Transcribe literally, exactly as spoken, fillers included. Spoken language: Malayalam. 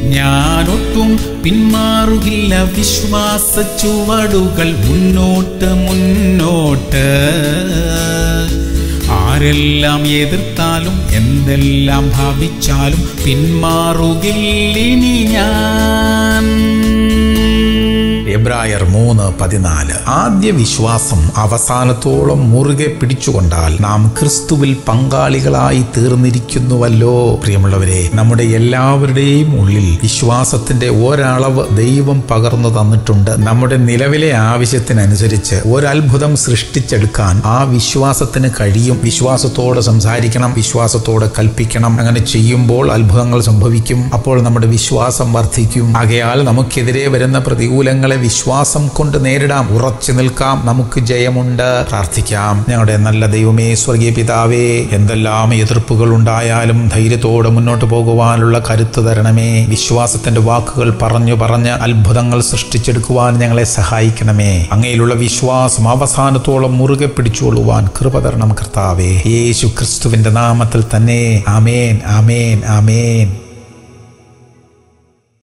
ഞാനൊട്ടും പിന്മാറുകില്ല, വിശ്വാസ ചുവടുകൾ മുന്നോട്ട് മുന്നോട്ട്. ആരെല്ലാം എതിർത്താലും എന്തെല്ലാം ഭാവിച്ചാലും പിന്മാറുകില്ലിനി ഞാൻ. എബ്രായർ മൂന്ന് പതിനാല്. ആദ്യ വിശ്വാസം അവസാനത്തോളം മുറുകെ പിടിച്ചുകൊണ്ടാൽ നാം ക്രിസ്തുവിൽ പങ്കാളികളായി തീർന്നിരിക്കുന്നുവല്ലോ. പ്രിയമുള്ളവരെ, നമ്മുടെ എല്ലാവരുടെയും ഉള്ളിൽ വിശ്വാസത്തിന്റെ ഒരളവ് ദൈവം പകർന്നു തന്നിട്ടുണ്ട്. നമ്മുടെ നിലവിലെ ആവശ്യത്തിനനുസരിച്ച് ഒരത്ഭുതം സൃഷ്ടിച്ചെടുക്കാൻ ആ വിശ്വാസത്തിന് കഴിയും. വിശ്വാസത്തോടെ സംസാരിക്കണം, വിശ്വാസത്തോടെ കൽപ്പിക്കണം. അങ്ങനെ ചെയ്യുമ്പോൾ അത്ഭുതങ്ങൾ സംഭവിക്കും. അപ്പോൾ നമ്മുടെ വിശ്വാസം വർദ്ധിക്കും. ആകയാൽ നമുക്കെതിരെ വരുന്ന പ്രതികൂലങ്ങളെ വിശ്വാസം കൊണ്ട് നേരിടാം, ഉറച്ചു നിൽക്കാം. നമുക്ക് ജയമുണ്ട്. പ്രാർത്ഥിക്കാം. ഞങ്ങളുടെ നല്ല ദൈവമേ, സ്വർഗീയ പിതാവേ, എന്തെല്ലാം എതിർപ്പുകൾ ഉണ്ടായാലും ധൈര്യത്തോടെ മുന്നോട്ട് പോകുവാനുള്ള കരുത്ത് തരണമേ. വിശ്വാസത്തിന്റെ വാക്കുകൾ പറഞ്ഞു പറഞ്ഞ് അത്ഭുതങ്ങൾ സൃഷ്ടിച്ചെടുക്കുവാൻ ഞങ്ങളെ സഹായിക്കണമേ. അങ്ങയിലുള്ള വിശ്വാസം അവസാനത്തോളം മുറുകെ പിടിച്ചുകൊള്ളുവാൻ കൃപ തരണം കർത്താവേ. യേശു ക്രിസ്തുവിന്റെ നാമത്തിൽ തന്നെ. ആമേൻ, ആമേൻ, ആമേൻ.